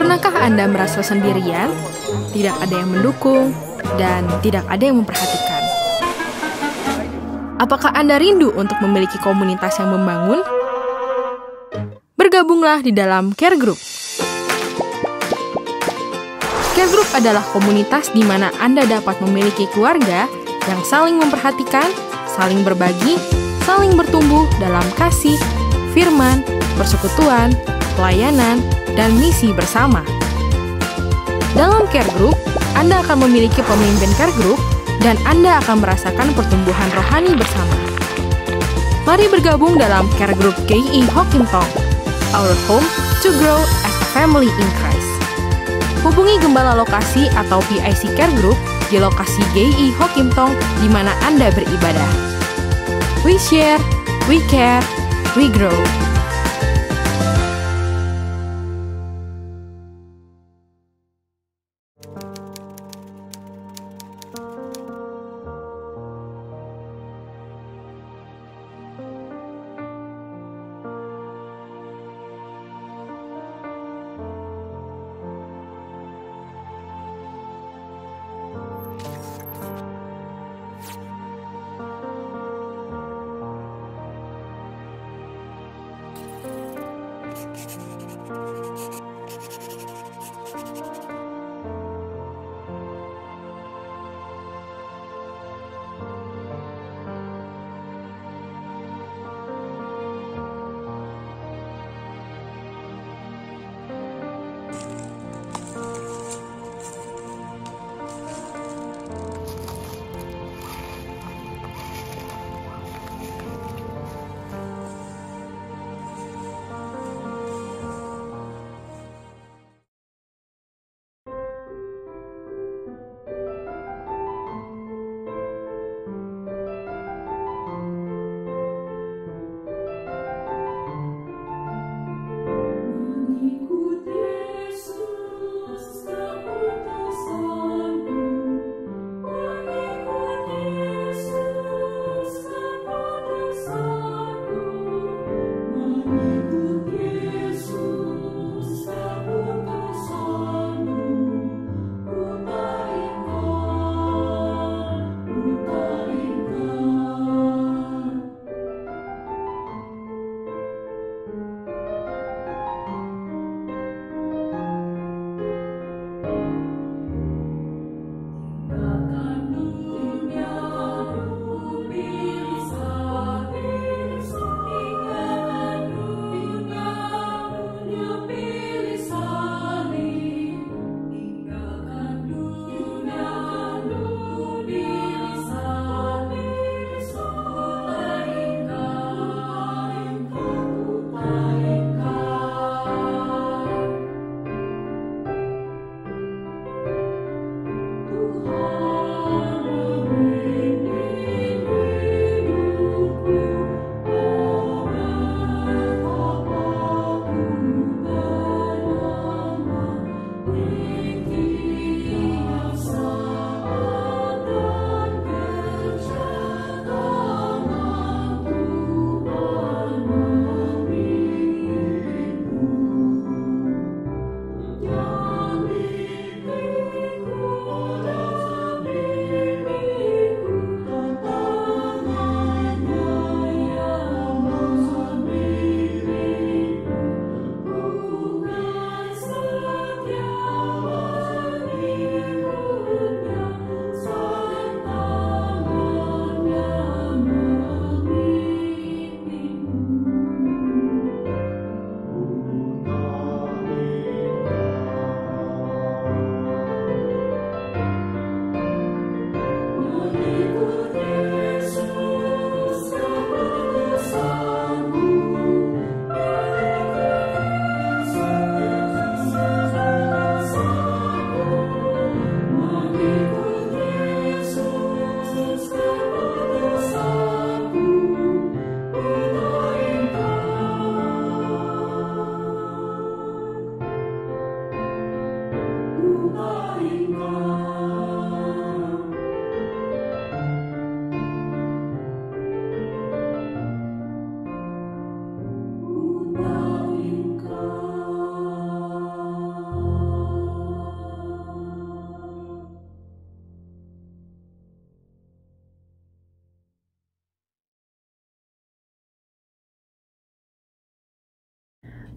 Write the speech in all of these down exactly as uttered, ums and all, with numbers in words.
Pernahkah Anda merasa sendirian, tidak ada yang mendukung, dan tidak ada yang memperhatikan? Apakah Anda rindu untuk memiliki komunitas yang membangun? Bergabunglah di dalam Care Group. Care Group adalah komunitas di mana Anda dapat memiliki keluarga yang saling memperhatikan, saling berbagi, saling bertumbuh dalam kasih, firman, persekutuan, pelayanan, dan misi bersama. Dalam Care Group, Anda akan memiliki pemimpin Care Group dan Anda akan merasakan pertumbuhan rohani bersama. Mari bergabung dalam Care Group G I Hokimtong, our home to grow as a family in Christ. Hubungi Gembala Lokasi atau P I C Care Group di lokasi G I Hokimtong di mana Anda beribadah. We share, we care, we grow.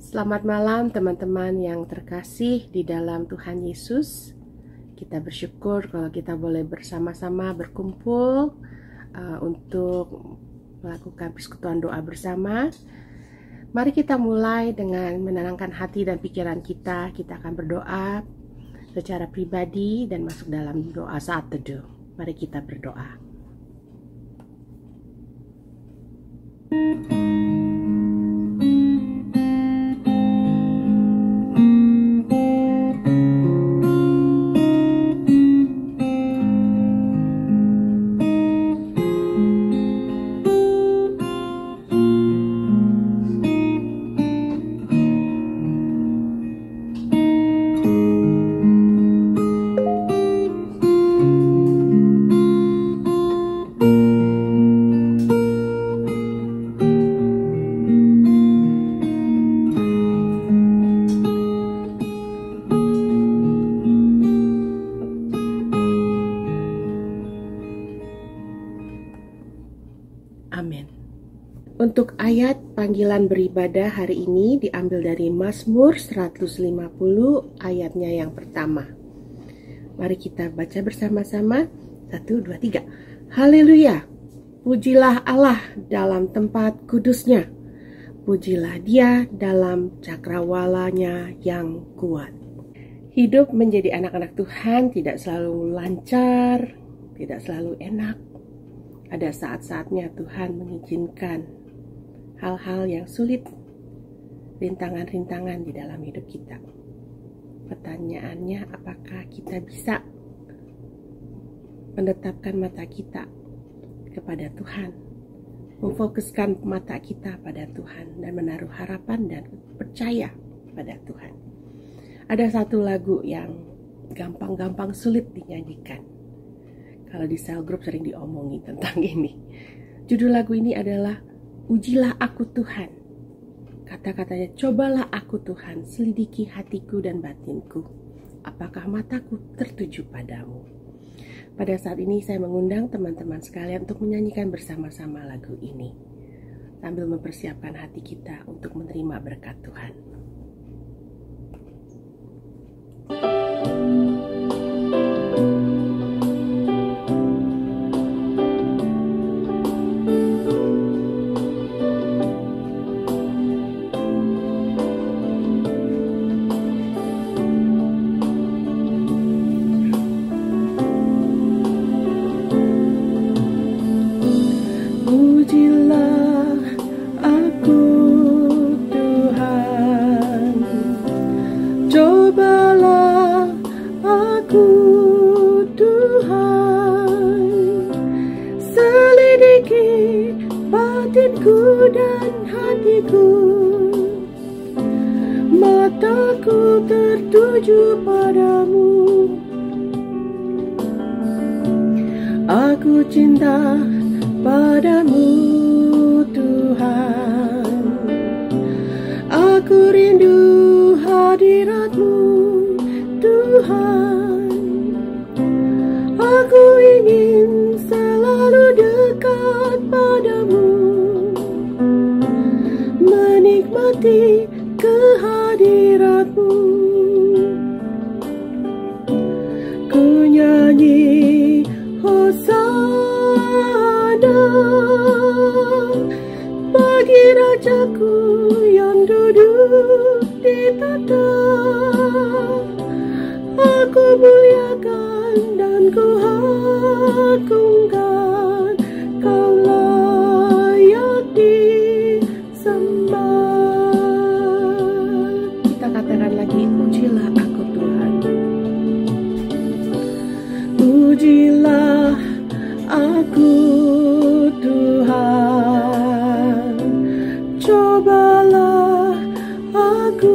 Selamat malam teman-teman yang terkasih di dalam Tuhan Yesus. Kita bersyukur kalau kita boleh bersama-sama berkumpul uh, untuk melakukan persekutuan doa bersama. Mari kita mulai dengan menenangkan hati dan pikiran kita. Kita akan berdoa secara pribadi dan masuk dalam doa saat teduh. Mari kita berdoa. Amin. Untuk ayat panggilan beribadah hari ini diambil dari Mazmur seratus lima puluh ayatnya yang pertama. Mari kita baca bersama-sama. Satu, dua, tiga. Haleluya. Pujilah Allah dalam tempat kudusnya. Pujilah Dia dalam cakrawalanya yang kuat. Hidup menjadi anak-anak Tuhan tidak selalu lancar, tidak selalu enak. Ada saat-saatnya Tuhan mengizinkan hal-hal yang sulit, rintangan-rintangan di dalam hidup kita. Pertanyaannya, apakah kita bisa menetapkan mata kita kepada Tuhan, memfokuskan mata kita pada Tuhan, dan menaruh harapan dan percaya pada Tuhan. Ada satu lagu yang gampang-gampang sulit dinyanyikan. Kalau di cell group sering diomongin tentang ini. Judul lagu ini adalah Ujilah Aku Tuhan. Kata-katanya, cobalah aku Tuhan, selidiki hatiku dan batinku. Apakah mataku tertuju padamu? Pada saat ini saya mengundang teman-teman sekalian untuk menyanyikan bersama-sama lagu ini, sambil mempersiapkan hati kita untuk menerima berkat Tuhan. Dan hatiku, mataku tertuju padamu. Aku cinta padamu Tuhan. Aku rindu hadirat-Mu Tuhan. Aku ingin selalu dekat padamu, menikmati kehadirat-Mu. Ku nyanyi Hosana bagi Rajaku yang duduk di tahta. Aku muliakan dan ku agungkan, Kau layak disembah. Kita katakan lagi, pujilah aku Tuhan. Pujilah aku Tuhan. Cobalah aku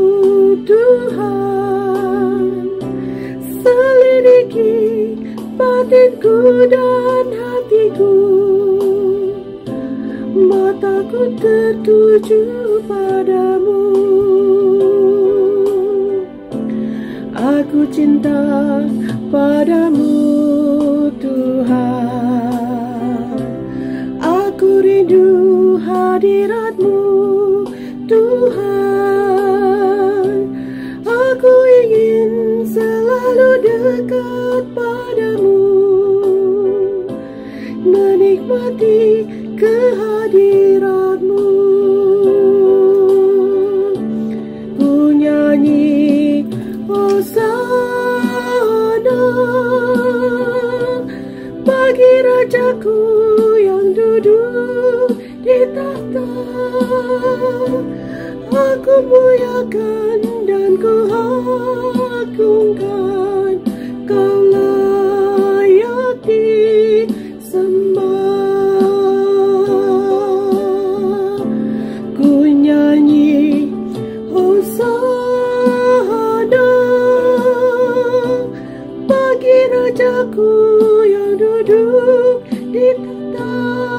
Tuhan. Selidiki batinku dan hatiku. Mataku tertuju padamu. Aku cinta padamu Tuhan. Aku rindu hadirat-Mu Tuhan. Aku muliakan dan ku agungkan, Kau layak disembah. Ku nyanyi Hosana bagi Rajaku yang duduk di tahta.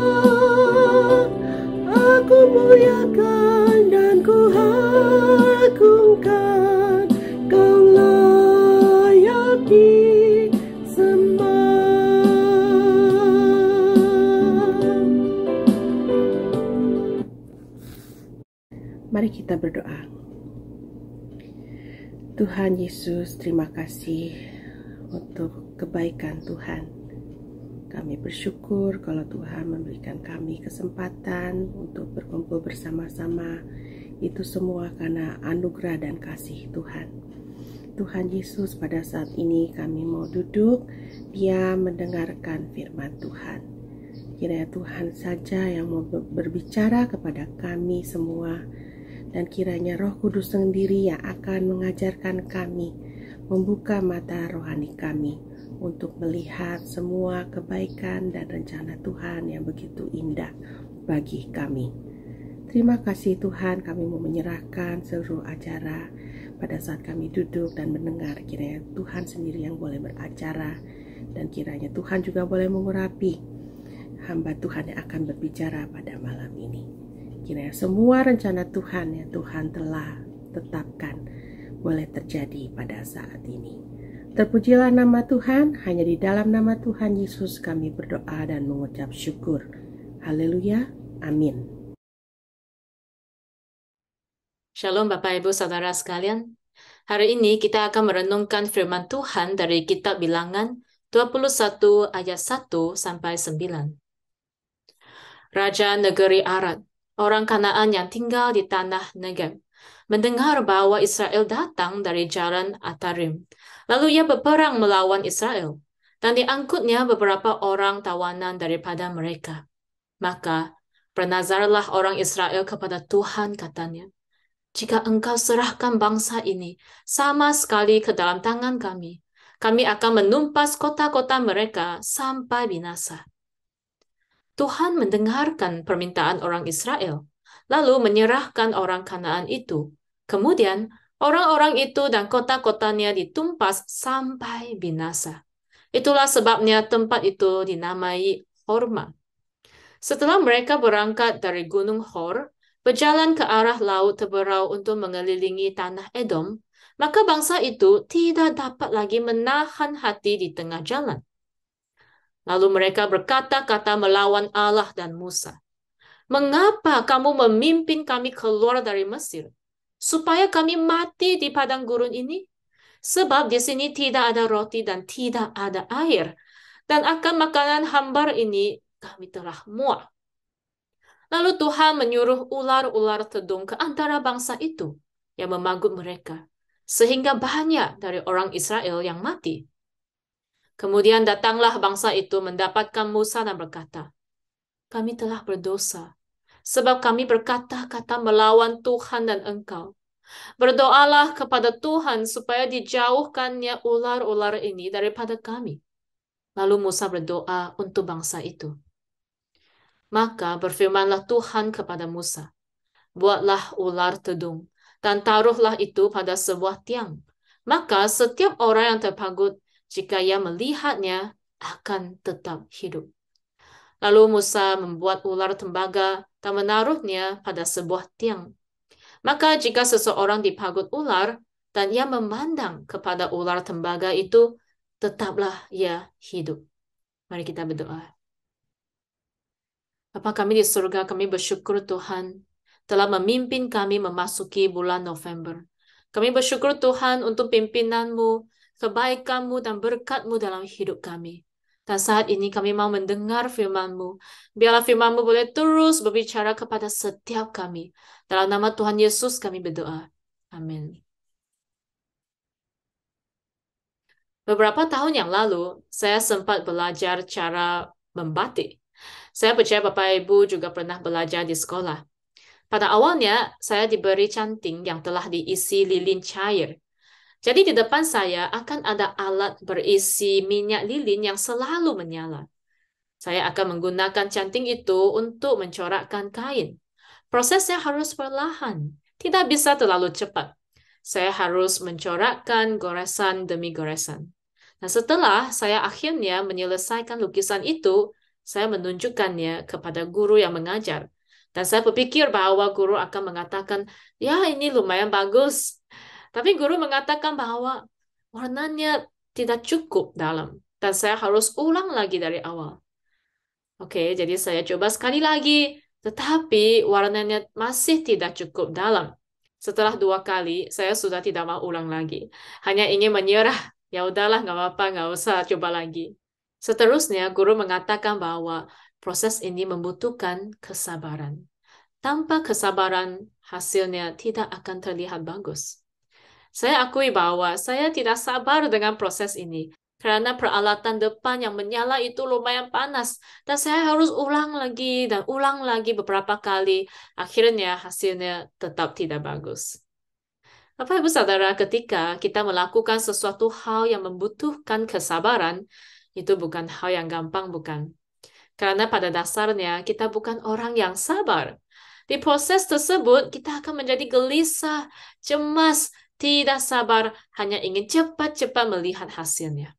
Aku muliakan dan ku agungkan, Kau layak disembah. Mari kita berdoa. Tuhan Yesus, terima kasih untuk kebaikan Tuhan. Kami bersyukur kalau Tuhan memberikan kami kesempatan untuk berkumpul bersama-sama. Itu semua karena anugerah dan kasih Tuhan. Tuhan Yesus, pada saat ini kami mau duduk diam mendengarkan firman Tuhan. Kiranya Tuhan saja yang mau berbicara kepada kami semua, dan kiranya Roh Kudus sendiri yang akan mengajarkan kami, membuka mata rohani kami untuk melihat semua kebaikan dan rencana Tuhan yang begitu indah bagi kami. Terima kasih Tuhan, kami mau menyerahkan seluruh acara pada saat kami duduk dan mendengar. Kiranya Tuhan sendiri yang boleh beracara, dan kiranya Tuhan juga boleh mengurapi hamba Tuhan yang akan berbicara pada malam ini. Kiranya semua rencana Tuhan yang Tuhan telah tetapkan boleh terjadi pada saat ini. Terpujilah nama Tuhan, hanya di dalam nama Tuhan Yesus kami berdoa dan mengucap syukur. Haleluya, amin. Shalom Bapak Ibu Saudara sekalian. Hari ini kita akan merenungkan firman Tuhan dari kitab Bilangan dua puluh satu ayat satu sampai sembilan. Raja negeri Arad, orang Kanaan yang tinggal di tanah Negeb, mendengar bahwa Israel datang dari jalan Atarim. Lalu ia berperang melawan Israel, dan diangkutnya beberapa orang tawanan daripada mereka. Maka bernazarlah orang Israel kepada Tuhan, katanya, jika engkau serahkan bangsa ini sama sekali ke dalam tangan kami, kami akan menumpas kota-kota mereka sampai binasa. Tuhan mendengarkan permintaan orang Israel, lalu menyerahkan orang Kanaan itu. Kemudian orang-orang itu dan kota-kotanya ditumpas sampai binasa. Itulah sebabnya tempat itu dinamai Horma. Setelah mereka berangkat dari Gunung Hor, berjalan ke arah Laut Teberau untuk mengelilingi tanah Edom, maka bangsa itu tidak dapat lagi menahan hati di tengah jalan. Lalu mereka berkata-kata melawan Allah dan Musa. Mengapa kamu memimpin kami keluar dari Mesir, supaya kami mati di padang gurun ini? Sebab di sini tidak ada roti dan tidak ada air, dan akan makanan hambar ini kami telah muak. Lalu Tuhan menyuruh ular-ular tedung ke antara bangsa itu yang memagut mereka, sehingga banyak dari orang Israel yang mati. Kemudian datanglah bangsa itu mendapatkan Musa dan berkata, kami telah berdosa, sebab kami berkata-kata melawan Tuhan dan engkau. Berdoalah kepada Tuhan supaya dijauhkannya ular-ular ini daripada kami. Lalu Musa berdoa untuk bangsa itu. Maka berfirmanlah Tuhan kepada Musa, buatlah ular tedung, dan taruhlah itu pada sebuah tiang. Maka setiap orang yang terpagut, jika ia melihatnya, akan tetap hidup. Lalu Musa membuat ular tembaga dan menaruhnya pada sebuah tiang. Maka jika seseorang dipagut ular, dan ia memandang kepada ular tembaga itu, tetaplah ia hidup. Mari kita berdoa. Bapa kami di surga, kami bersyukur Tuhan telah memimpin kami memasuki bulan November. Kami bersyukur Tuhan untuk pimpinan-Mu, kebaikan-Mu dan berkat-Mu dalam hidup kami. Dan saat ini kami mau mendengar firman-Mu. Biarlah firman-Mu boleh terus berbicara kepada setiap kami. Dalam nama Tuhan Yesus kami berdoa. Amin. Beberapa tahun yang lalu, saya sempat belajar cara membatik. Saya percaya Bapak Ibu juga pernah belajar di sekolah. Pada awalnya, saya diberi canting yang telah diisi lilin cair. Jadi di depan saya akan ada alat berisi minyak lilin yang selalu menyala. Saya akan menggunakan canting itu untuk mencorakkan kain. Prosesnya harus perlahan, tidak bisa terlalu cepat. Saya harus mencorakkan goresan demi goresan. Nah, setelah saya akhirnya menyelesaikan lukisan itu, saya menunjukkannya kepada guru yang mengajar. Dan saya berpikir bahwa guru akan mengatakan, ya ini lumayan bagus. Tapi guru mengatakan bahwa warnanya tidak cukup dalam. Dan saya harus ulang lagi dari awal. Oke, jadi saya coba sekali lagi. Tetapi warnanya masih tidak cukup dalam. Setelah dua kali, saya sudah tidak mau ulang lagi. Hanya ingin menyerah. Ya udahlah, nggak apa-apa, nggak usah coba lagi. Seterusnya, guru mengatakan bahwa proses ini membutuhkan kesabaran. Tanpa kesabaran, hasilnya tidak akan terlihat bagus. Saya akui bahwa saya tidak sabar dengan proses ini. Karena peralatan depan yang menyala itu lumayan panas. Dan saya harus ulang lagi dan ulang lagi beberapa kali. Akhirnya hasilnya tetap tidak bagus. Bapak Ibu Saudara, ketika kita melakukan sesuatu hal yang membutuhkan kesabaran, itu bukan hal yang gampang, bukan? Karena pada dasarnya kita bukan orang yang sabar. Di proses tersebut, kita akan menjadi gelisah, cemas, tidak sabar, hanya ingin cepat-cepat melihat hasilnya.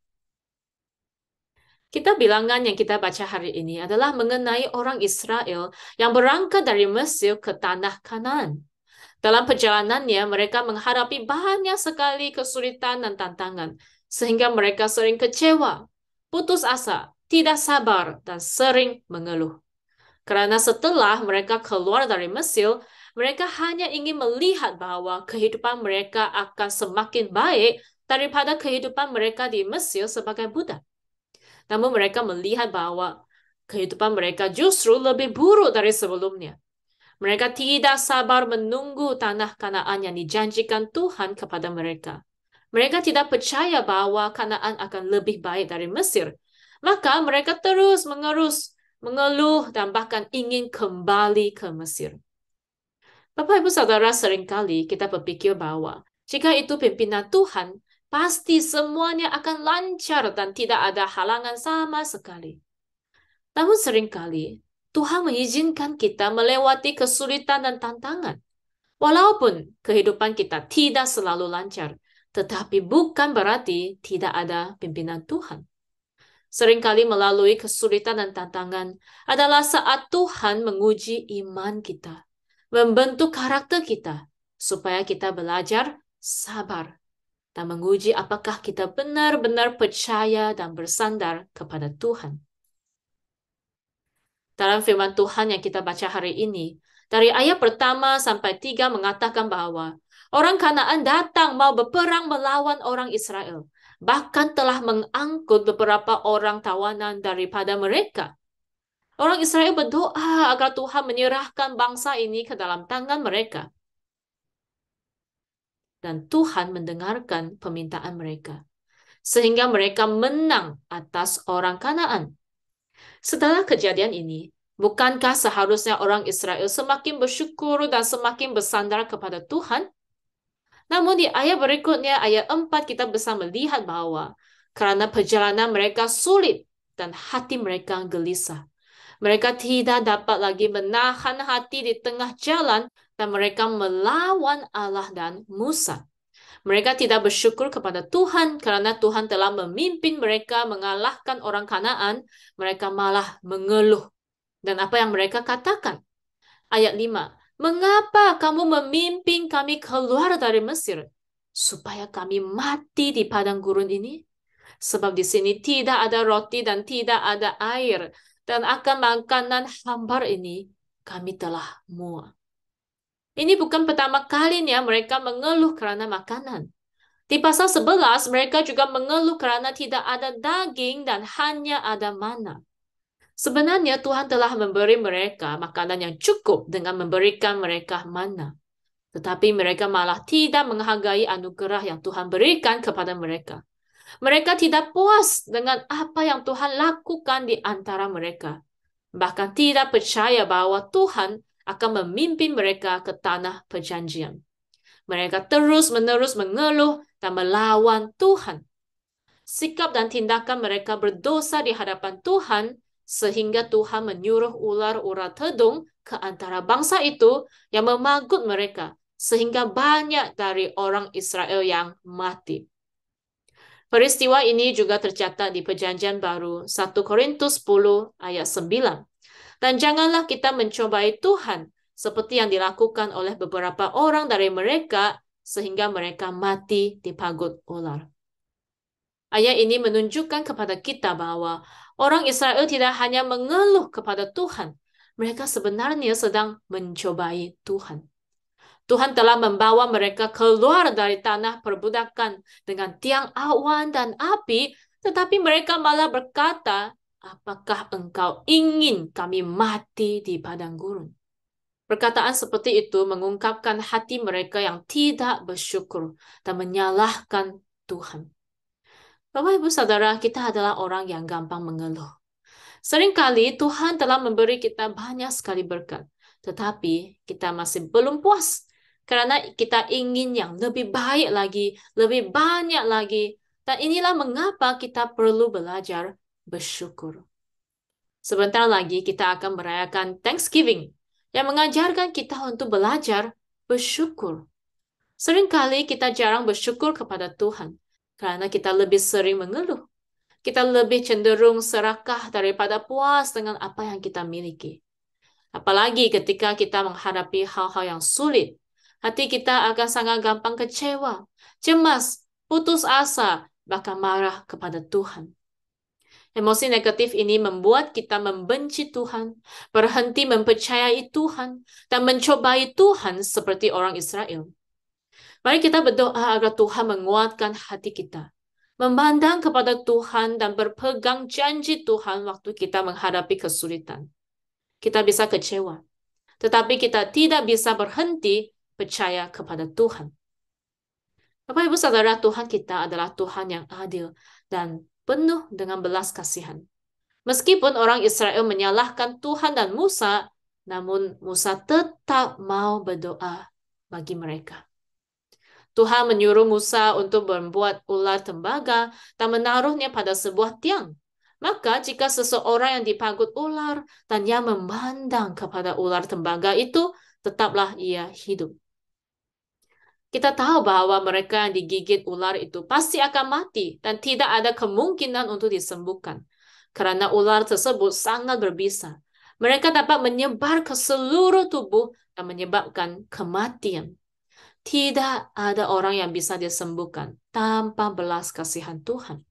Kita bilangan yang kita baca hari ini adalah mengenai orang Israel yang berangkat dari Mesir ke tanah Kanaan. Dalam perjalanannya, mereka menghadapi banyak sekali kesulitan dan tantangan, sehingga mereka sering kecewa, putus asa, tidak sabar, dan sering mengeluh. Karena setelah mereka keluar dari Mesir, mereka hanya ingin melihat bahwa kehidupan mereka akan semakin baik daripada kehidupan mereka di Mesir sebagai budak. Namun mereka melihat bahwa kehidupan mereka justru lebih buruk dari sebelumnya. Mereka tidak sabar menunggu tanah Kanaan yang dijanjikan Tuhan kepada mereka. Mereka tidak percaya bahwa Kanaan akan lebih baik dari Mesir. Maka mereka terus mengerus, mengeluh, dan bahkan ingin kembali ke Mesir. Bapak Ibu Saudara, seringkali kita berpikir bahwa jika itu pimpinan Tuhan, pasti semuanya akan lancar dan tidak ada halangan sama sekali. Namun seringkali Tuhan mengizinkan kita melewati kesulitan dan tantangan. Walaupun kehidupan kita tidak selalu lancar, tetapi bukan berarti tidak ada pimpinan Tuhan. Seringkali melalui kesulitan dan tantangan adalah saat Tuhan menguji iman kita, membentuk karakter kita, supaya kita belajar sabar dan menguji apakah kita benar-benar percaya dan bersandar kepada Tuhan. Dalam firman Tuhan yang kita baca hari ini, dari ayat pertama sampai tiga mengatakan bahwa orang Kanaan datang mau berperang melawan orang Israel, bahkan telah mengangkut beberapa orang tawanan daripada mereka. Orang Israel berdoa agar Tuhan menyerahkan bangsa ini ke dalam tangan mereka. Dan Tuhan mendengarkan permintaan mereka, sehingga mereka menang atas orang Kanaan. Setelah kejadian ini, bukankah seharusnya orang Israel semakin bersyukur dan semakin bersandar kepada Tuhan? Namun di ayat berikutnya, ayat empat, kita bisa melihat bahwa karena perjalanan mereka sulit dan hati mereka gelisah, mereka tidak dapat lagi menahan hati di tengah jalan dan mereka melawan Allah dan Musa. Mereka tidak bersyukur kepada Tuhan karena Tuhan telah memimpin mereka mengalahkan orang Kanaan. Mereka malah mengeluh. Dan apa yang mereka katakan? Ayat lima. Mengapa kamu memimpin kami keluar dari Mesir? Supaya kami mati di padang gurun ini? Sebab di sini tidak ada roti dan tidak ada air. Dan akan makanan hambar ini kami telah muak. Ini bukan pertama kalinya mereka mengeluh karena makanan. Di pasal sebelas, mereka juga mengeluh karena tidak ada daging dan hanya ada mana. Sebenarnya Tuhan telah memberi mereka makanan yang cukup dengan memberikan mereka mana. Tetapi mereka malah tidak menghargai anugerah yang Tuhan berikan kepada mereka. Mereka tidak puas dengan apa yang Tuhan lakukan di antara mereka. Bahkan tidak percaya bahwa Tuhan akan memimpin mereka ke tanah perjanjian. Mereka terus-menerus mengeluh dan melawan Tuhan. Sikap dan tindakan mereka berdosa di hadapan Tuhan, sehingga Tuhan menyuruh ular-ular tedung ke antara bangsa itu yang memagut mereka, sehingga banyak dari orang Israel yang mati. Peristiwa ini juga tercatat di Perjanjian Baru satu Korintus sepuluh ayat sembilan. Dan janganlah kita mencobai Tuhan seperti yang dilakukan oleh beberapa orang dari mereka sehingga mereka mati dipagut ular. Ayat ini menunjukkan kepada kita bahwa orang Israel tidak hanya mengeluh kepada Tuhan, mereka sebenarnya sedang mencobai Tuhan. Tuhan telah membawa mereka keluar dari tanah perbudakan dengan tiang awan dan api, tetapi mereka malah berkata, "Apakah engkau ingin kami mati di padang gurun?" Perkataan seperti itu mengungkapkan hati mereka yang tidak bersyukur dan menyalahkan Tuhan. Bapak, Ibu, Saudara, kita adalah orang yang gampang mengeluh. Seringkali Tuhan telah memberi kita banyak sekali berkat, tetapi kita masih belum puas karena kita ingin yang lebih baik lagi, lebih banyak lagi. Dan inilah mengapa kita perlu belajar bersyukur. Sebentar lagi kita akan merayakan Thanksgiving yang mengajarkan kita untuk belajar bersyukur. Seringkali kita jarang bersyukur kepada Tuhan karena kita lebih sering mengeluh. Kita lebih cenderung serakah daripada puas dengan apa yang kita miliki. Apalagi ketika kita menghadapi hal-hal yang sulit, hati kita akan sangat gampang kecewa, cemas, putus asa, bahkan marah kepada Tuhan. Emosi negatif ini membuat kita membenci Tuhan, berhenti mempercayai Tuhan, dan mencobai Tuhan seperti orang Israel. Mari kita berdoa agar Tuhan menguatkan hati kita, memandang kepada Tuhan dan berpegang janji Tuhan waktu kita menghadapi kesulitan. Kita bisa kecewa, tetapi kita tidak bisa berhenti percaya kepada Tuhan. Bapak, Ibu, Saudara, Tuhan kita adalah Tuhan yang adil dan penuh dengan belas kasihan. Meskipun orang Israel menyalahkan Tuhan dan Musa, namun Musa tetap mau berdoa bagi mereka. Tuhan menyuruh Musa untuk membuat ular tembaga dan menaruhnya pada sebuah tiang. Maka jika seseorang yang dipagut ular dan ia memandang kepada ular tembaga itu, tetaplah ia hidup. Kita tahu bahwa mereka yang digigit ular itu pasti akan mati dan tidak ada kemungkinan untuk disembuhkan. Karena ular tersebut sangat berbisa. Mereka dapat menyebar ke seluruh tubuh dan menyebabkan kematian. Tidak ada orang yang bisa disembuhkan tanpa belas kasihan Tuhan.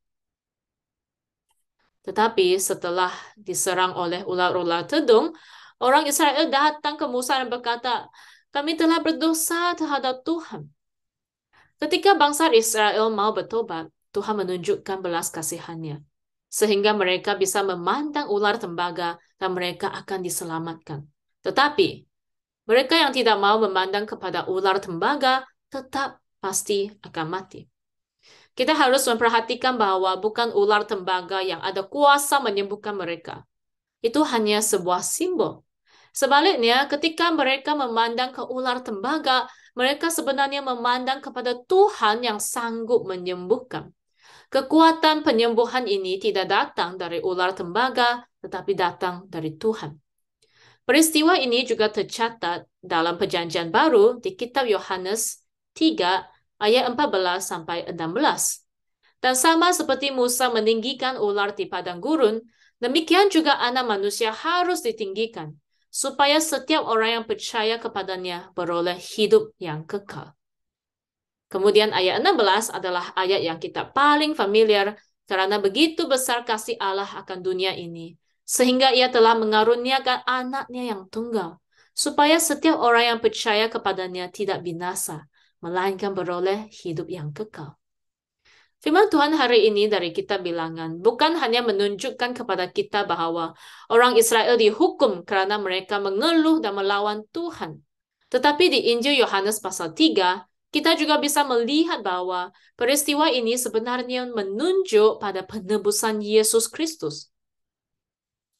Tetapi setelah diserang oleh ular-ular tedung, orang Israel datang ke Musa dan berkata, "Kami telah berdosa terhadap Tuhan." Ketika bangsa Israel mau bertobat, Tuhan menunjukkan belas kasihannya, sehingga mereka bisa memandang ular tembaga dan mereka akan diselamatkan. Tetapi mereka yang tidak mau memandang kepada ular tembaga tetap pasti akan mati. Kita harus memperhatikan bahwa bukan ular tembaga yang ada kuasa menyembuhkan mereka. Itu hanya sebuah simbol. Sebaliknya, ketika mereka memandang ke ular tembaga, mereka sebenarnya memandang kepada Tuhan yang sanggup menyembuhkan. Kekuatan penyembuhan ini tidak datang dari ular tembaga, tetapi datang dari Tuhan. Peristiwa ini juga tercatat dalam Perjanjian Baru di kitab Yohanes tiga ayat empat belas sampai enam belas. Dan sama seperti Musa meninggikan ular di padang gurun, demikian juga Anak Manusia harus ditinggikan, supaya setiap orang yang percaya kepadanya beroleh hidup yang kekal. Kemudian ayat enam belas adalah ayat yang kita paling familiar karena begitu besar kasih Allah akan dunia ini, sehingga ia telah mengaruniakan anaknya yang tunggal, supaya setiap orang yang percaya kepadanya tidak binasa, melainkan beroleh hidup yang kekal. Firman Tuhan hari ini dari kitab Bilangan bukan hanya menunjukkan kepada kita bahwa orang Israel dihukum karena mereka mengeluh dan melawan Tuhan. Tetapi di Injil Yohanes pasal tiga, kita juga bisa melihat bahwa peristiwa ini sebenarnya menunjuk pada penebusan Yesus Kristus.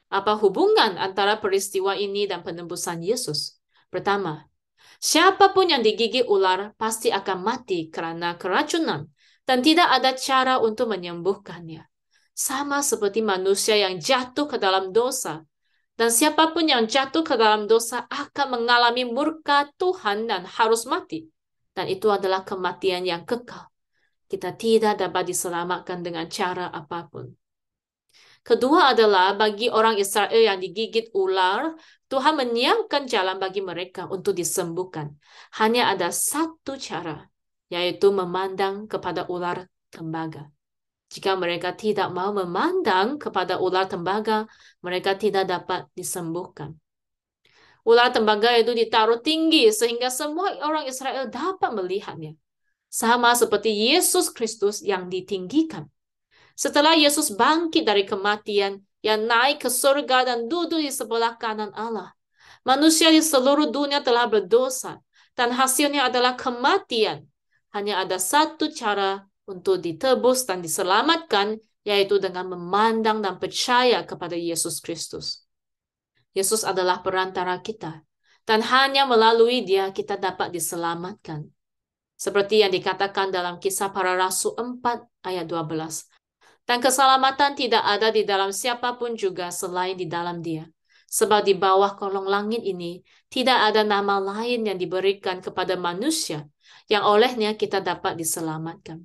Apa hubungan antara peristiwa ini dan penebusan Yesus? Pertama, siapapun yang digigit ular pasti akan mati karena keracunan dan tidak ada cara untuk menyembuhkannya. Sama seperti manusia yang jatuh ke dalam dosa. Dan siapapun yang jatuh ke dalam dosa akan mengalami murka Tuhan dan harus mati. Dan itu adalah kematian yang kekal. Kita tidak dapat diselamatkan dengan cara apapun. Kedua adalah bagi orang Israel yang digigit ular, Tuhan menyiapkan jalan bagi mereka untuk disembuhkan. Hanya ada satu cara, yaitu memandang kepada ular tembaga. Jika mereka tidak mau memandang kepada ular tembaga, mereka tidak dapat disembuhkan. Ular tembaga itu ditaruh tinggi sehingga semua orang Israel dapat melihatnya. Sama seperti Yesus Kristus yang ditinggikan. Setelah Yesus bangkit dari kematian, yang naik ke surga dan duduk di sebelah kanan Allah, manusia di seluruh dunia telah berdosa, dan hasilnya adalah kematian. Hanya ada satu cara untuk ditebus dan diselamatkan, yaitu dengan memandang dan percaya kepada Yesus Kristus. Yesus adalah perantara kita, dan hanya melalui Dia kita dapat diselamatkan. Seperti yang dikatakan dalam Kisah Para Rasul empat ayat dua belas. Dan keselamatan tidak ada di dalam siapapun juga selain di dalam Dia. Sebab di bawah kolong langit ini tidak ada nama lain yang diberikan kepada manusia yang olehnya kita dapat diselamatkan.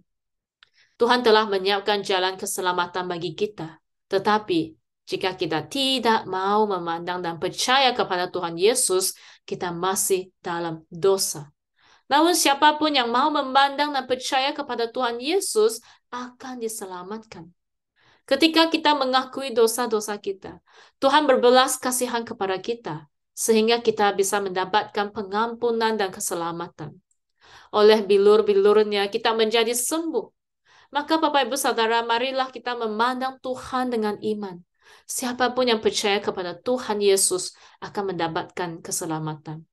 Tuhan telah menyiapkan jalan keselamatan bagi kita. Tetapi jika kita tidak mau memandang dan percaya kepada Tuhan Yesus, kita masih dalam dosa. Namun siapapun yang mau memandang dan percaya kepada Tuhan Yesus akan diselamatkan. Ketika kita mengakui dosa-dosa kita, Tuhan berbelas kasihan kepada kita, sehingga kita bisa mendapatkan pengampunan dan keselamatan. Oleh bilur-bilurnya kita menjadi sembuh. Maka Bapak Ibu Saudara, marilah kita memandang Tuhan dengan iman. Siapapun yang percaya kepada Tuhan Yesus akan mendapatkan keselamatan.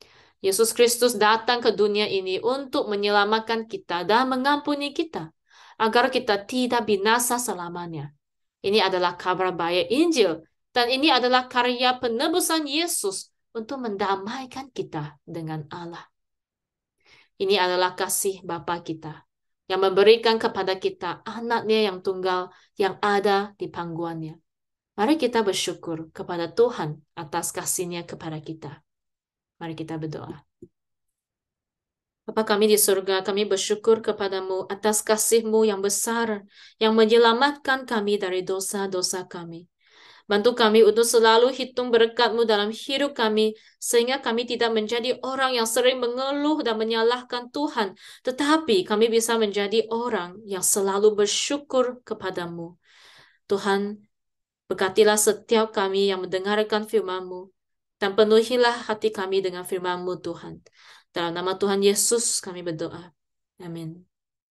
Yesus Kristus datang ke dunia ini untuk menyelamatkan kita dan mengampuni kita, agar kita tidak binasa selamanya. Ini adalah kabar baik Injil, dan ini adalah karya penebusan Yesus untuk mendamaikan kita dengan Allah. Ini adalah kasih Bapa kita, yang memberikan kepada kita anak-Nya yang tunggal yang ada di pangkuannya. Mari kita bersyukur kepada Tuhan atas kasih-Nya kepada kita. Mari kita berdoa. Bapa kami di surga, kami bersyukur kepadamu atas kasih-Mu yang besar, yang menyelamatkan kami dari dosa-dosa kami. Bantu kami untuk selalu hitung berkat-Mu dalam hidup kami, sehingga kami tidak menjadi orang yang sering mengeluh dan menyalahkan Tuhan, tetapi kami bisa menjadi orang yang selalu bersyukur kepadamu. Tuhan, berkatilah setiap kami yang mendengarkan firman-Mu, dan penuhilah hati kami dengan firman-Mu Tuhan. Dalam nama Tuhan Yesus kami berdoa. Amin.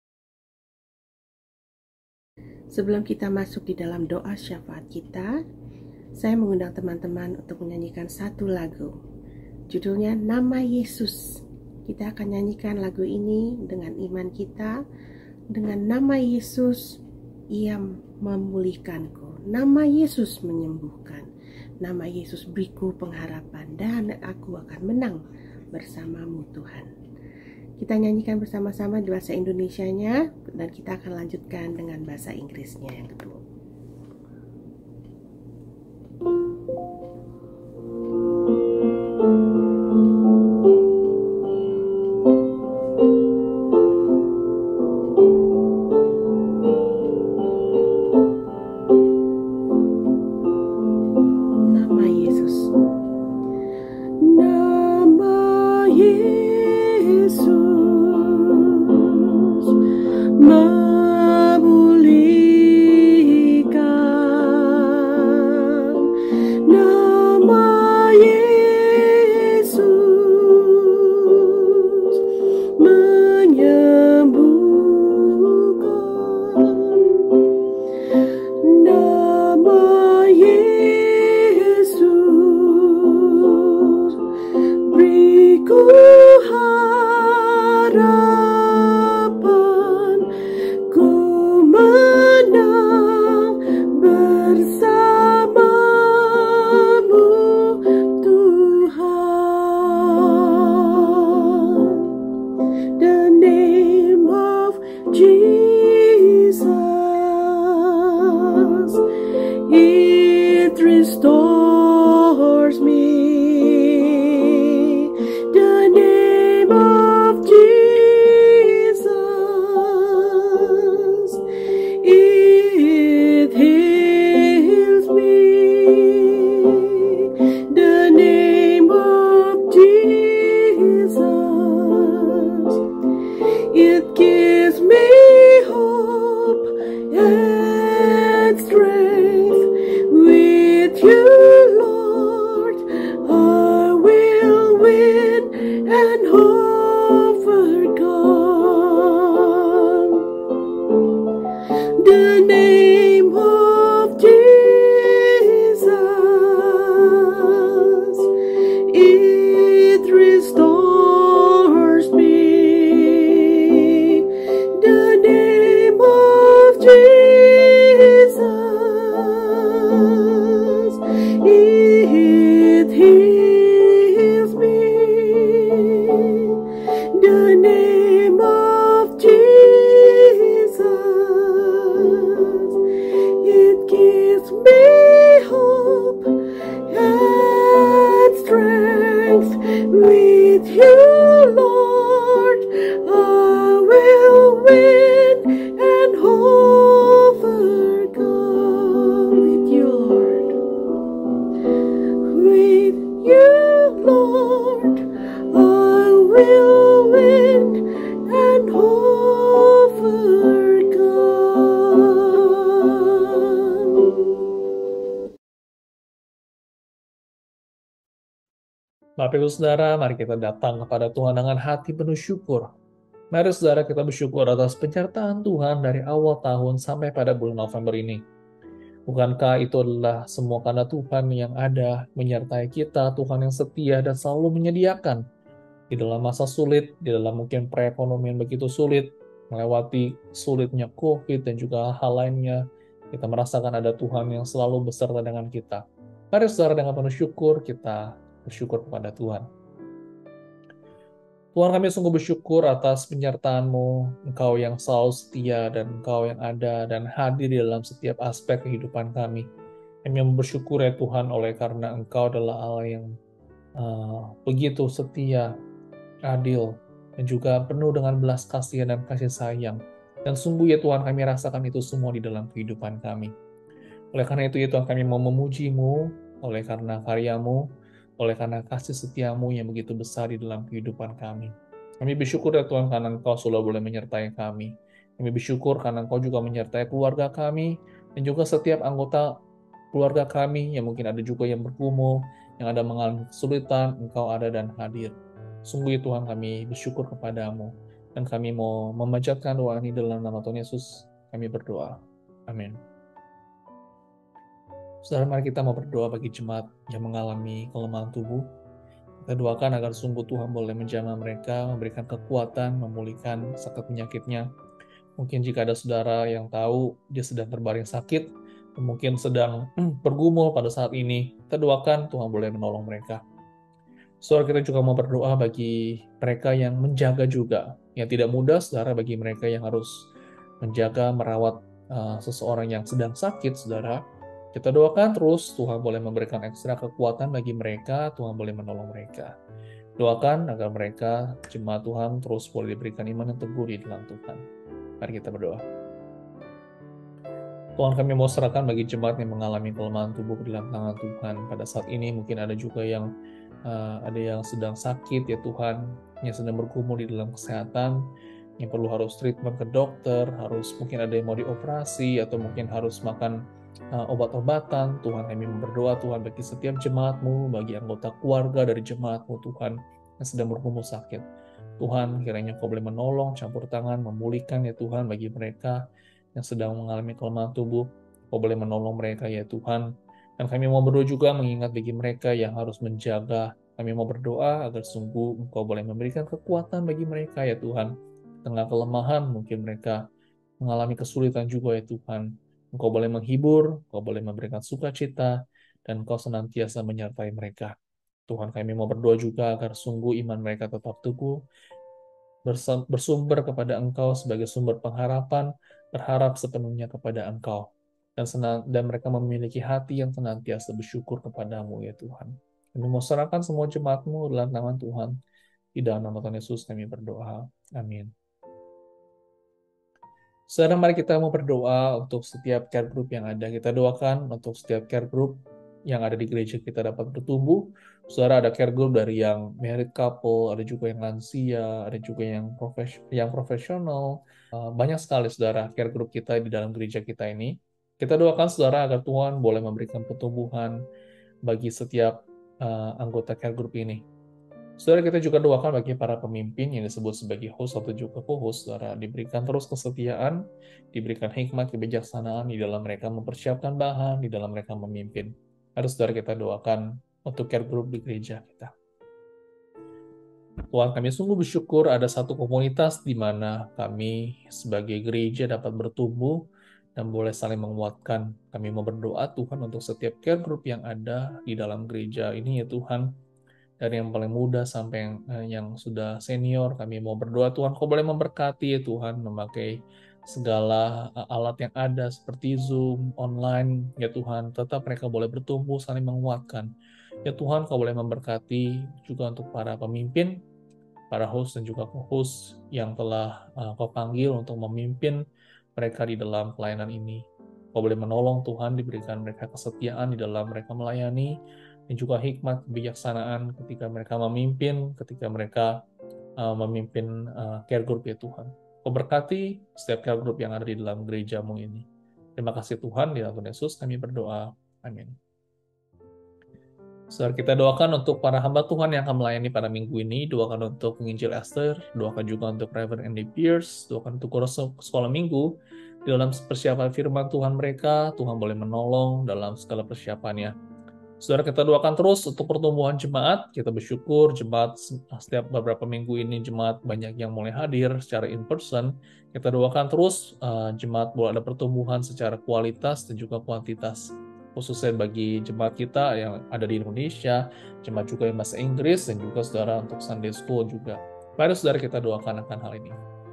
Sebelum kita masuk di dalam doa syafaat kita, saya mengundang teman-teman untuk menyanyikan satu lagu. Judulnya Nama Yesus. Kita akan nyanyikan lagu ini dengan iman kita. Dengan nama Yesus, Ia memulihkanku. Nama Yesus menyembuhkan. Nama Yesus beriku pengharapan, dan aku akan menang bersamamu Tuhan. Kita nyanyikan bersama-sama di bahasa Indonesianya, dan kita akan lanjutkan dengan bahasa Inggrisnya yang kedua. It gives me hope and strength. With you, Lord, I will win and overcome. The name of Jesus, it restores me. The name of Jesus, it heals me. The name of Jesus, it gives me hope and strength. With you, Lord, I will win and overcome. With you, Lord. With you, Lord, I will win and overcome. Bapak Ibu Saudara, mari kita datang kepada Tuhan dengan hati penuh syukur. Mari saudara kita bersyukur atas penyertaan Tuhan dari awal tahun sampai pada bulan November ini. Bukankah itu adalah semua karena Tuhan yang ada menyertai kita, Tuhan yang setia dan selalu menyediakan di dalam masa sulit, di dalam mungkin perekonomian begitu sulit, melewati sulitnya COVID dan juga hal lainnya, kita merasakan ada Tuhan yang selalu beserta dengan kita. Mari saudara dengan penuh syukur kita bersyukur kepada Tuhan. Tuhan, kami sungguh bersyukur atas penyertaan-Mu, Engkau yang selalu setia dan Engkau yang ada dan hadir di dalam setiap aspek kehidupan kami. Kami bersyukur ya Tuhan oleh karena Engkau adalah Allah yang uh, begitu setia, adil, dan juga penuh dengan belas kasihan dan kasih sayang. Dan sungguh ya Tuhan, kami rasakan itu semua di dalam kehidupan kami. Oleh karena itu ya Tuhan, kami mau memuji-Mu, oleh karena karya-Mu, oleh karena kasih setia-Mu yang begitu besar di dalam kehidupan kami. Kami bersyukur ya Tuhan karena Engkau selalu boleh menyertai kami. Kami bersyukur karena Engkau juga menyertai keluarga kami, dan juga setiap anggota keluarga kami yang mungkin ada juga yang bergumul, yang ada mengalami kesulitan, Engkau ada dan hadir. Sungguh ya Tuhan, kami bersyukur kepada-Mu, dan kami mau memanjatkan doa ini dalam nama Tuhan Yesus. Kami berdoa. Amin. Saudara, mari kita mau berdoa bagi jemaat yang mengalami kelemahan tubuh. Kita doakan agar sungguh Tuhan boleh menjamah mereka, memberikan kekuatan, memulihkan sakit penyakitnya. Mungkin jika ada saudara yang tahu dia sedang terbaring sakit, mungkin sedang bergumul pada saat ini, kita doakan Tuhan boleh menolong mereka. Saudara, kita juga mau berdoa bagi mereka yang menjaga juga. Yang tidak mudah, saudara, bagi mereka yang harus menjaga, merawat uh, seseorang yang sedang sakit, saudara. Kita doakan terus Tuhan boleh memberikan ekstra kekuatan bagi mereka, Tuhan boleh menolong mereka. Doakan agar mereka, jemaat Tuhan, terus boleh diberikan iman yang teguh di dalam Tuhan. Mari kita berdoa. Tuhan, kami mau serahkan bagi jemaat yang mengalami kelemahan tubuh ke dalam tangan Tuhan. Pada saat ini mungkin ada juga yang uh, ada yang sedang sakit ya Tuhan, yang sedang bergumul di dalam kesehatan, yang perlu harus treatment ke dokter, harus mungkin ada yang mau dioperasi, atau mungkin harus makan Uh, obat-obatan. Tuhan, kami berdoa Tuhan bagi setiap jemaat-Mu, bagi anggota keluarga dari jemaat-Mu Tuhan yang sedang bergumul sakit. Tuhan, kiranya Kau boleh menolong, campur tangan, memulihkan ya Tuhan bagi mereka yang sedang mengalami kelemahan tubuh. Kau boleh menolong mereka ya Tuhan. Dan kami mau berdoa juga mengingat bagi mereka yang harus menjaga. Kami mau berdoa agar sungguh Engkau boleh memberikan kekuatan bagi mereka ya Tuhan. Tengah kelemahan mungkin mereka mengalami kesulitan juga ya Tuhan. Engkau boleh menghibur, Engkau boleh memberikan sukacita, dan Engkau senantiasa menyertai mereka. Tuhan, kami mau berdoa juga agar sungguh iman mereka tetap teguh, bersumber kepada Engkau sebagai sumber pengharapan, berharap sepenuhnya kepada Engkau, dan, senang, dan mereka memiliki hati yang senantiasa bersyukur kepadamu ya Tuhan. Kami mau serahkan semua jemaat-Mu dalam nama Tuhan. Di dalam nama Tuhan Yesus kami berdoa. Amin. Sekarang mari kita mau berdoa untuk setiap care group yang ada. Kita doakan untuk setiap care group yang ada di gereja kita dapat bertumbuh. Saudara, ada care group dari yang married couple, ada juga yang lansia, ada juga yang profes yang profesional. Uh, banyak sekali saudara care group kita di dalam gereja kita ini. Kita doakan saudara agar Tuhan boleh memberikan pertumbuhan bagi setiap uh, anggota care group ini. Saudara, kita juga doakan bagi para pemimpin yang disebut sebagai host atau juga co-host, saudara, diberikan terus kesetiaan, diberikan hikmat, kebijaksanaan di dalam mereka mempersiapkan bahan, di dalam mereka memimpin. Harus saudara kita doakan untuk care group di gereja kita. Tuhan, kami sungguh bersyukur ada satu komunitas di mana kami sebagai gereja dapat bertumbuh dan boleh saling menguatkan. Kami mau berdoa Tuhan untuk setiap care group yang ada di dalam gereja ini ya Tuhan. Dari yang paling muda sampai yang, yang sudah senior, kami mau berdoa Tuhan, Kau boleh memberkati ya Tuhan, memakai segala alat yang ada seperti Zoom, online, ya Tuhan, tetap mereka boleh bertumbuh, saling menguatkan. Ya Tuhan, Kau boleh memberkati juga untuk para pemimpin, para host dan juga co-host yang telah uh, Kau panggil untuk memimpin mereka di dalam pelayanan ini. Kau boleh menolong Tuhan, diberikan mereka kesetiaan di dalam mereka melayani, dan juga hikmat, kebijaksanaan ketika mereka memimpin, ketika mereka uh, memimpin uh, care group ya Tuhan. Kau berkati setiap care group yang ada di dalam gereja-Mu ini. Terima kasih Tuhan, di dalam Tuhan Yesus kami berdoa. Amin. Saudara, kita doakan untuk para hamba Tuhan yang akan melayani pada minggu ini, doakan untuk penginjil Esther, doakan juga untuk Reverend Andy Pierce, doakan untuk guru sekolah minggu, di dalam persiapan firman Tuhan mereka, Tuhan boleh menolong dalam segala persiapannya. Saudara, kita doakan terus untuk pertumbuhan jemaat. Kita bersyukur jemaat setiap beberapa minggu ini jemaat banyak yang mulai hadir secara in person. Kita doakan terus uh, jemaat boleh ada pertumbuhan secara kualitas dan juga kuantitas. Khususnya bagi jemaat kita yang ada di Indonesia, jemaat juga yang bahasa Inggris, dan juga saudara untuk Sunday School juga. Mari saudara kita doakan akan hal ini.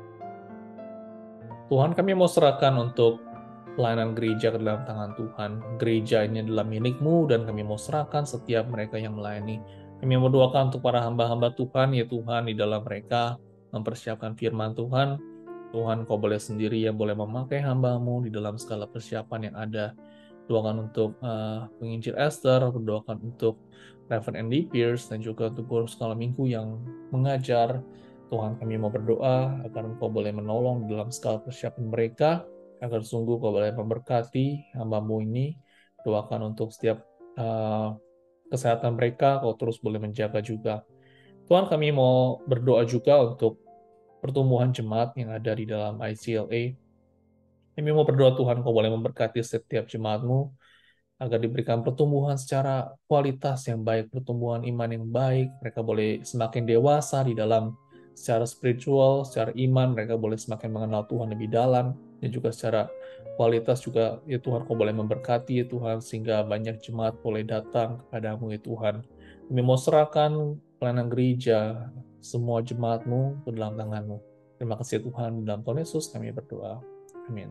Tuhan, kami mau serahkan untuk pelayanan gereja ke dalam tangan Tuhan. Gereja ini adalah milik-Mu dan kami mau serahkan setiap mereka yang melayani. Kami mau doakan untuk para hamba-hamba Tuhan, ya Tuhan, di dalam mereka mempersiapkan firman Tuhan. Tuhan, Kau boleh sendiri yang boleh memakai hamba-Mu di dalam segala persiapan yang ada. Doakan untuk uh, penginjil Esther, doakan untuk Reverend Andy Pierce, dan juga untuk guru sekolah minggu yang mengajar. Tuhan, kami mau berdoa agar Engkau boleh menolong di dalam segala persiapan mereka, agar sungguh Kau boleh memberkati hamba-Mu ini. Doakan untuk setiap uh, kesehatan mereka, Kau terus boleh menjaga juga. Tuhan, kami mau berdoa juga untuk pertumbuhan jemaat yang ada di dalam I C L A. Kami mau berdoa Tuhan, Kau boleh memberkati setiap jemaat-Mu, agar diberikan pertumbuhan secara kualitas yang baik, pertumbuhan iman yang baik. Mereka boleh semakin dewasa di dalam secara spiritual, secara iman, mereka boleh semakin mengenal Tuhan lebih dalam. Dan juga secara kualitas juga, ya Tuhan, Kau boleh memberkati, ya Tuhan, sehingga banyak jemaat boleh datang kepadamu, ya Tuhan. Kami mau serahkan pelayanan gereja, semua jemaat-Mu ke dalam tangan-Mu. Terima kasih Tuhan, dalam Tuhan Yesus kami berdoa. Amin.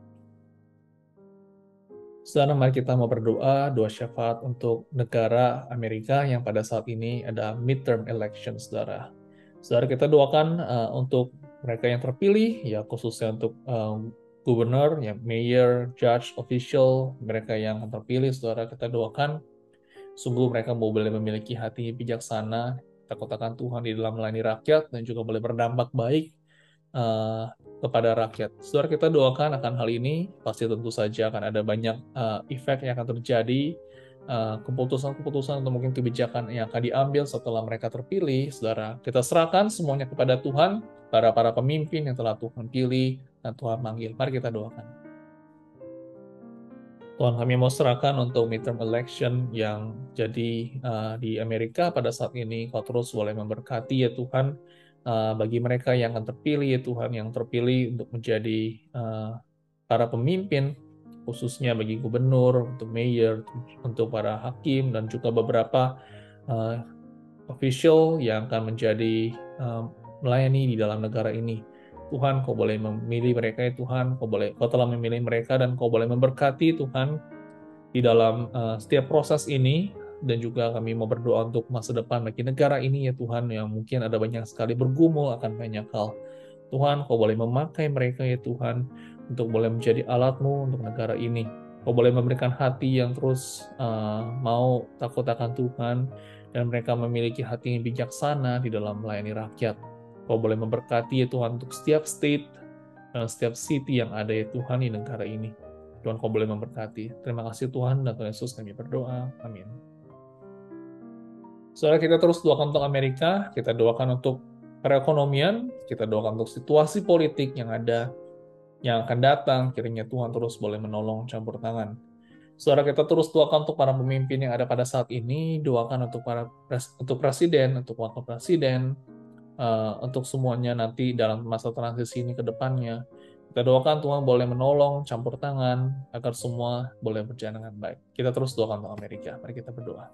Saudara, mari kita mau berdoa, doa syafaat untuk negara Amerika yang pada saat ini ada midterm election, saudara. Saudara, kita doakan uh, untuk mereka yang terpilih, ya khususnya untuk uh, gubernur, ya mayor, judge, official, mereka yang terpilih, saudara, kita doakan sungguh mereka mau boleh memiliki hati bijaksana, takut-takut Tuhan di dalam melayani rakyat, dan juga boleh berdampak baik uh, kepada rakyat. Saudara, kita doakan akan hal ini, pasti tentu saja akan ada banyak uh, efek yang akan terjadi, Uh, keputusan-keputusan atau mungkin kebijakan yang akan diambil setelah mereka terpilih. Saudara, kita serahkan semuanya kepada Tuhan, para para pemimpin yang telah Tuhan pilih dan Tuhan panggil. Mari kita doakan. Tuhan, kami mau serahkan untuk midterm election yang jadi uh, di Amerika pada saat ini. Kau terus boleh memberkati ya Tuhan, uh, bagi mereka yang akan terpilih ya Tuhan, yang terpilih untuk menjadi uh, para pemimpin, khususnya bagi gubernur, untuk mayor, untuk para hakim, dan juga beberapa uh, official yang akan menjadi uh, melayani di dalam negara ini. Tuhan, Kau boleh memilih mereka, ya Tuhan, Kau boleh, Kau telah memilih mereka, dan Kau boleh memberkati Tuhan di dalam uh, setiap proses ini, dan juga kami mau berdoa untuk masa depan bagi negara ini, ya Tuhan, yang mungkin ada banyak sekali bergumul akan banyak hal. Tuhan, Kau boleh memakai mereka, ya Tuhan, untuk boleh menjadi alat-Mu untuk negara ini. Kau Kau boleh memberikan hati yang terus uh, mau takut akan Tuhan, dan mereka memiliki hati yang bijaksana di dalam melayani rakyat. Kau boleh memberkati ya Tuhan untuk setiap state dan setiap city yang ada ya Tuhan di negara ini. Tuhan, Kau boleh memberkati. Terima kasih Tuhan, dan Tuhan Yesus kami berdoa. Amin. Saudara, kita terus doakan untuk Amerika, kita doakan untuk perekonomian, kita doakan untuk situasi politik yang ada, yang akan datang. Kiranya Tuhan terus boleh menolong, campur tangan. Saudara, kita terus doakan untuk para pemimpin yang ada pada saat ini, doakan untuk para pres, untuk presiden, untuk wakil presiden, uh, untuk semuanya nanti dalam masa transisi ini ke depannya. Kita doakan Tuhan boleh menolong, campur tangan, agar semua boleh berjalan dengan baik. Kita terus doakan untuk Amerika. Mari kita berdoa.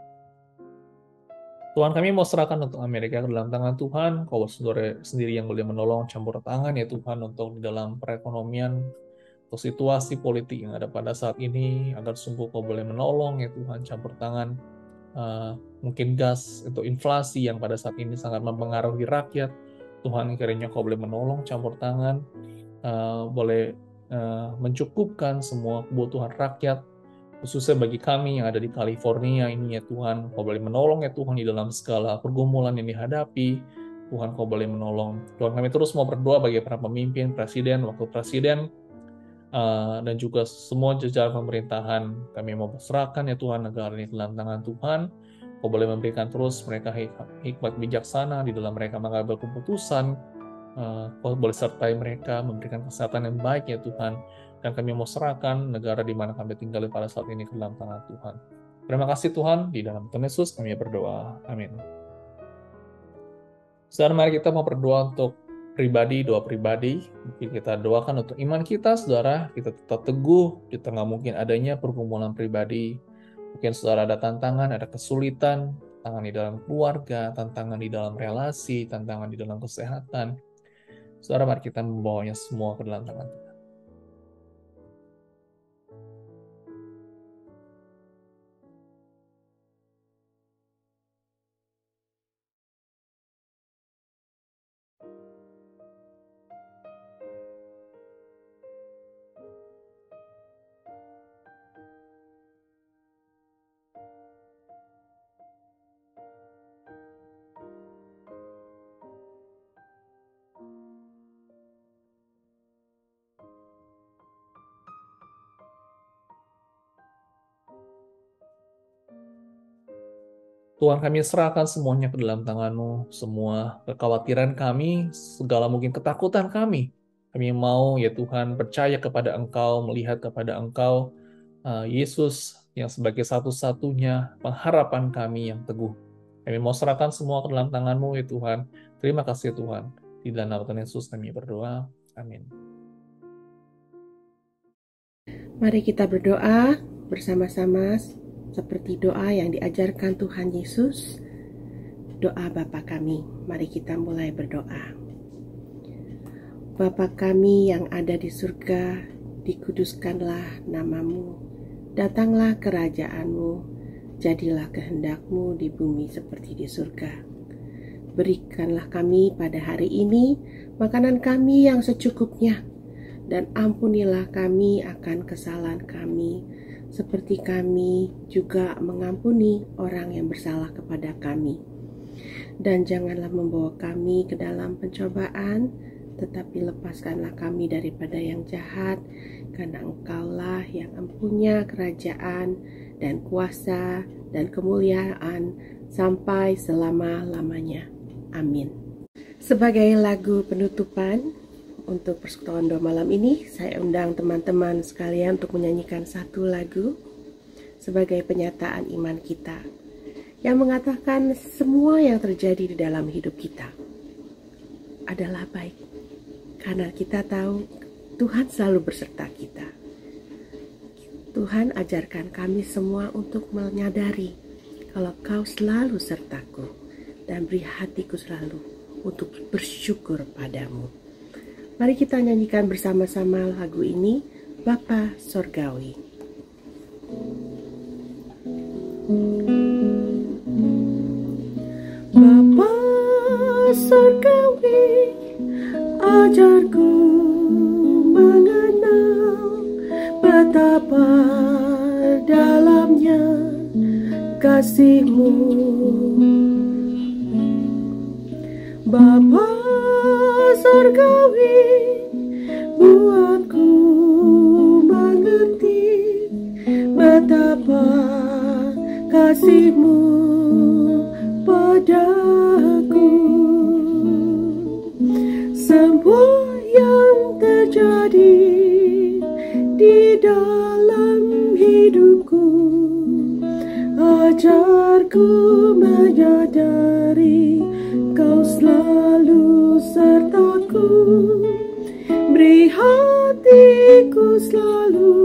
Tuhan, kami mau serahkan untuk Amerika ke dalam tangan Tuhan. Kau sendiri yang boleh menolong, campur tangan ya Tuhan, untuk di dalam perekonomian, untuk situasi politik yang ada pada saat ini, agar sungguh Kau boleh menolong ya Tuhan, campur tangan. Uh, mungkin gas untuk inflasi yang pada saat ini sangat mempengaruhi rakyat. Tuhan, kiranya Kau boleh menolong, campur tangan, uh, boleh uh, mencukupkan semua kebutuhan rakyat, khususnya bagi kami yang ada di California ini ya Tuhan. Kau boleh menolong ya Tuhan di dalam segala pergumulan yang dihadapi. Tuhan, Kau boleh menolong. Tuhan, kami terus mau berdoa bagi para pemimpin, presiden, wakil presiden, uh, dan juga semua jajaran pemerintahan. Kami mau berserahkan ya Tuhan negara ini dalam tangan Tuhan. Kau boleh memberikan terus mereka hikmat bijaksana di dalam mereka mengambil keputusan. Uh, Kau boleh sertai mereka, memberikan kesehatan yang baik ya Tuhan. Dan kami mau serahkan negara di mana kami tinggal pada saat ini ke dalam tangan Tuhan. Terima kasih Tuhan, di dalam Tuhan Yesus kami berdoa. Amin. Saudara, mari kita mau berdoa untuk pribadi, doa pribadi. Mungkin kita doakan untuk iman kita, saudara. Kita tetap teguh di tengah mungkin adanya pergumulan pribadi. Mungkin saudara ada tantangan, ada kesulitan, tantangan di dalam keluarga, tantangan di dalam relasi, tantangan di dalam kesehatan. Saudara, mari kita membawanya semua ke dalam tangan Tuhan. Tuhan, kami serahkan semuanya ke dalam tangan-Mu, semua kekhawatiran kami, segala mungkin ketakutan kami. Kami mau ya Tuhan percaya kepada Engkau, melihat kepada Engkau, uh, Yesus yang sebagai satu-satunya pengharapan kami yang teguh. Kami mau serahkan semua ke dalam tangan-Mu ya Tuhan. Terima kasih Tuhan. Di dalam nama Tuhan Yesus kami berdoa. Amin. Mari kita berdoa bersama-sama seperti doa yang diajarkan Tuhan Yesus. Doa Bapa kami. Mari kita mulai berdoa. Bapa kami yang ada di surga, dikuduskanlah nama-Mu. Datanglah kerajaan-Mu. Jadilah kehendak-Mu di bumi seperti di surga. Berikanlah kami pada hari ini makanan kami yang secukupnya, dan ampunilah kami akan kesalahan kami, seperti kami juga mengampuni orang yang bersalah kepada kami. Dan janganlah membawa kami ke dalam pencobaan, tetapi lepaskanlah kami daripada yang jahat, karena Engkaulah yang mempunyai kerajaan dan kuasa dan kemuliaan sampai selama-lamanya. Amin. Sebagai lagu penutupan untuk persekutuan doa malam ini, saya undang teman-teman sekalian untuk menyanyikan satu lagu sebagai penyataan iman kita yang mengatakan semua yang terjadi di dalam hidup kita adalah baik, karena kita tahu Tuhan selalu berserta kita. Tuhan ajarkan kami semua untuk menyadari kalau Kau selalu sertaku, dan beri hatiku selalu untuk bersyukur padamu. Mari kita nyanyikan bersama-sama lagu ini, Bapa Sorgawi. Bapa Sorgawi, ajarku mengenal betapa kasih-Mu. Bapa Surgawi, buatku mengerti betapa kasih-Mu padaku. Semua yang terjadi di dalam hidupku, ajarku menyadari Kau selalu sertaku. Beri hatiku selalu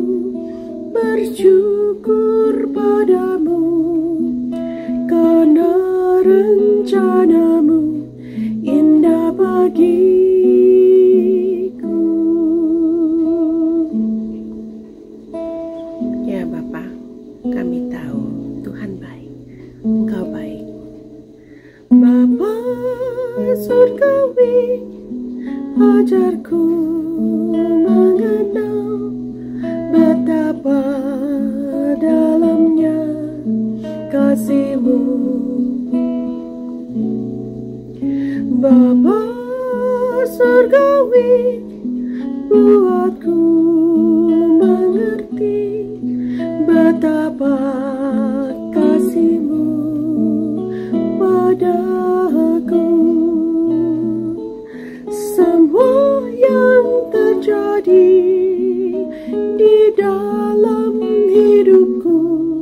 bersyukur padamu, karena rencana-Mu indah bagiku. Ya Bapa, kami tahu Tuhan baik, Engkau baik. Bapa Surgawi, ajarku mengenal betapa dalamnya kasih-Mu. Bapa Surgawi, buatku mengerti betapa kasih-Mu padaku. Semua yang terjadi di dalam hidupku,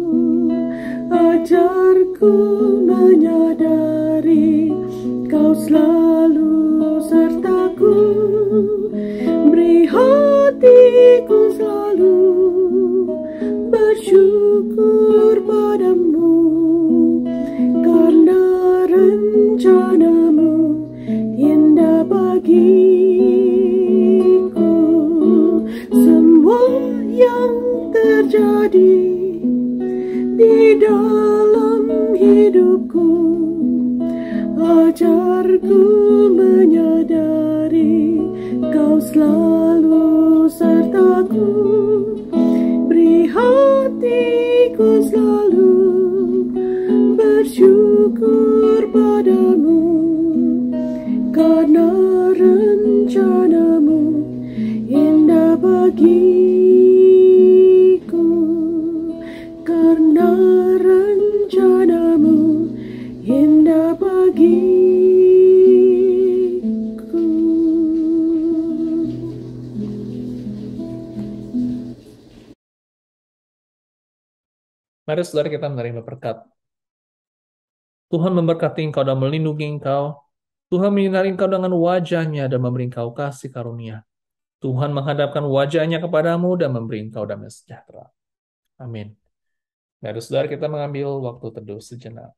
ajarku menyadari Kau selalu sertaku. Beri hatiku selalu bersyukur padamu, karena rencana-Mu indah bagiku. Semua yang terjadi di dalam hidupku, ajarku menyadari Kau selalu sertaku. Beri hatiku selalu bersyukur padamu, karena rencana-Mu indah bagiku. Karena rencana-Mu indah bagiku. Mari saudara kita menerima berkat. Tuhan memberkati engkau dan melindungi engkau. Tuhan menyinari engkau dengan wajah-Nya dan memberi engkau kasih karunia. Tuhan menghadapkan wajah-Nya kepadamu dan memberi engkau damai sejahtera. Amin. Mari saudara kita mengambil waktu teduh sejenak.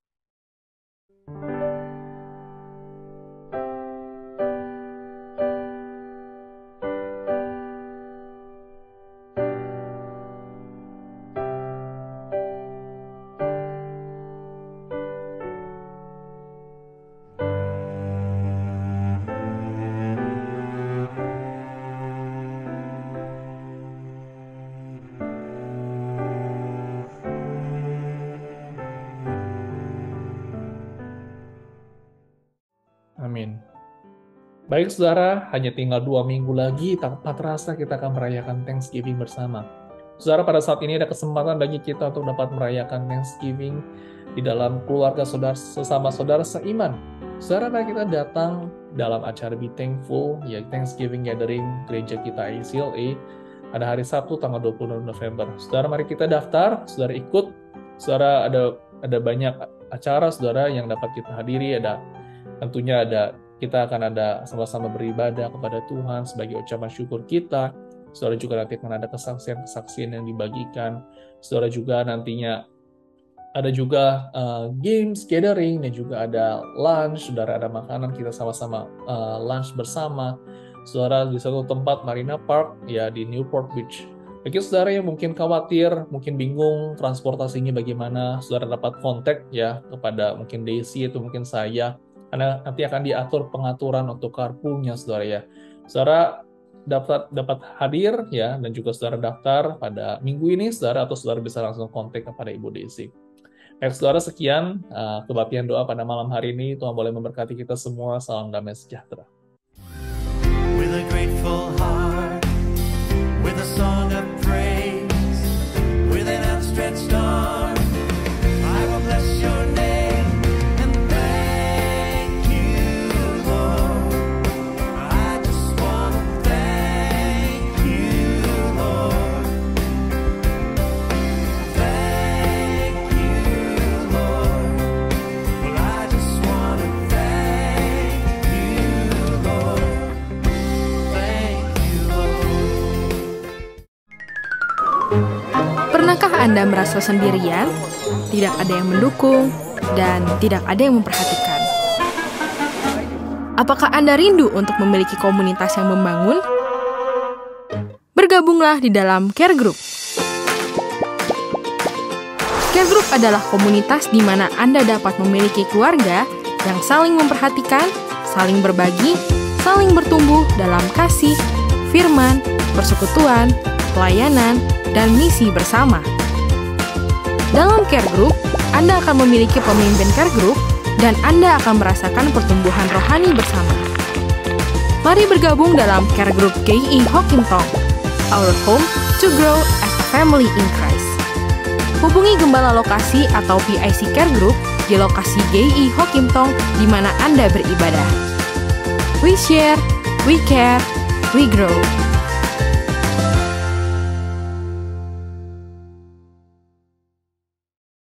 Amin. Baik saudara, hanya tinggal dua minggu lagi, tanpa terasa kita akan merayakan Thanksgiving bersama. Saudara, pada saat ini ada kesempatan bagi kita untuk dapat merayakan Thanksgiving di dalam keluarga saudara, sesama saudara seiman. Saudara, mari kita datang dalam acara Be Thankful, ya Thanksgiving Gathering gereja kita I C L A, ada hari Sabtu tanggal dua puluh November. Saudara, mari kita daftar, saudara ikut. Saudara, ada ada banyak acara saudara yang dapat kita hadiri, ada tentunya ada kita akan ada sama-sama beribadah kepada Tuhan sebagai ucapan syukur kita. Saudara juga nanti akan ada kesaksian-kesaksian yang dibagikan. Saudara juga nantinya ada juga uh, games, gathering, dan juga ada lunch. Saudara ada makanan, kita sama-sama uh, lunch bersama. Saudara di satu tempat Marina Park ya di Newport Beach. Bagi saudara yang mungkin khawatir, mungkin bingung transportasinya bagaimana, saudara dapat kontak ya kepada mungkin Daisy atau mungkin saya. Karena nanti akan diatur pengaturan untuk carpool-nya, saudara ya. Saudara dapat dapat hadir ya, dan juga saudara daftar pada minggu ini, saudara, atau saudara bisa langsung kontak kepada Ibu Daisy. Baik, saudara, sekian uh, kebaktian doa pada malam hari ini. Tuhan boleh memberkati kita semua. Salam damai sejahtera. With a grateful heart, with a song of praise, with an outstretched arm, I will bless your name and thank you, Lord. I just want to thank you, Lord. Thank you, Lord. Well, I just want to thank you, Lord. Thank you, Lord. Pernahkah Anda merasa sendirian, tidak ada yang mendukung, dan tidak ada yang memperhatikan? Apakah Anda rindu untuk memiliki komunitas yang membangun? Bergabunglah di dalam Care Group. Care Group adalah komunitas di mana Anda dapat memiliki keluarga yang saling memperhatikan, saling berbagi, saling bertumbuh dalam kasih, firman, persekutuan, pelayanan, dan misi bersama. Dalam Care Group, Anda akan memiliki pemimpin Care Group dan Anda akan merasakan pertumbuhan rohani bersama. Mari bergabung dalam Care Group G I Hokintong, our home to grow as a family in Christ. Hubungi Gembala Lokasi atau P I C Care Group di lokasi G I Hokintong di mana Anda beribadah. We share, we care, we grow.